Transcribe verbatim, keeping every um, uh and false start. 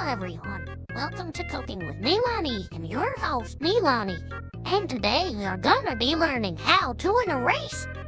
everyone, welcome to Cooking with Melony, and your host Melony. And today we are gonna be learning how to erase